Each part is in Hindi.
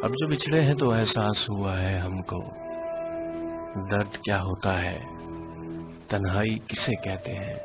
अब जो बिछड़े हैं तो एहसास हुआ है हमको, दर्द क्या होता है, तन्हाई किसे कहते हैं।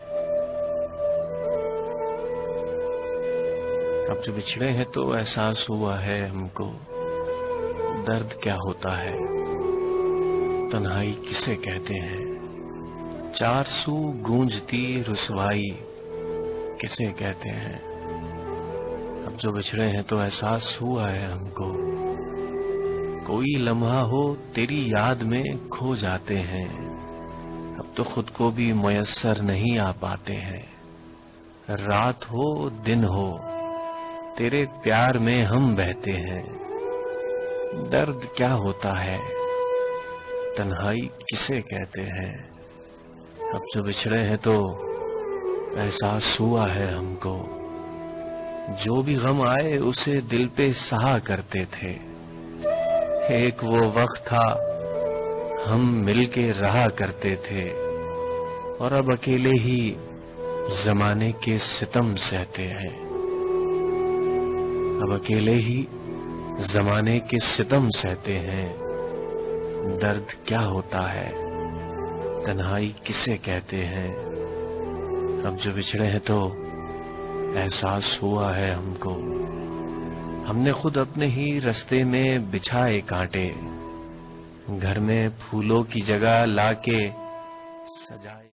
अब जो बिछड़े हैं तो एहसास हुआ है हमको, दर्द क्या होता है, तन्हाई किसे कहते हैं। चार सू गूंजती रुसवाई किसे कहते हैं। अब जो बिछड़े हैं तो एहसास हुआ है हमको, कोई लम्हा हो तेरी याद में खो जाते हैं। अब तो खुद को भी मयस्सर नहीं आ पाते हैं। रात हो दिन हो तेरे प्यार में हम बहते हैं। दर्द क्या होता है, तन्हाई किसे कहते हैं। अब जो बिछड़े हैं तो एहसास हुआ है हमको, जो भी गम आए उसे दिल पे सहा करते थे। एक वो वक्त था हम मिलके रहा करते थे, और अब अकेले ही जमाने के सितम सहते हैं। अब अकेले ही जमाने के सितम सहते हैं। दर्द क्या होता है, तन्हाई किसे कहते हैं। अब जो बिछड़े हैं तो एहसास हुआ है हमको, हमने खुद अपने ही रास्ते में बिछाए कांटे, घर में फूलों की जगह लाके सजाए।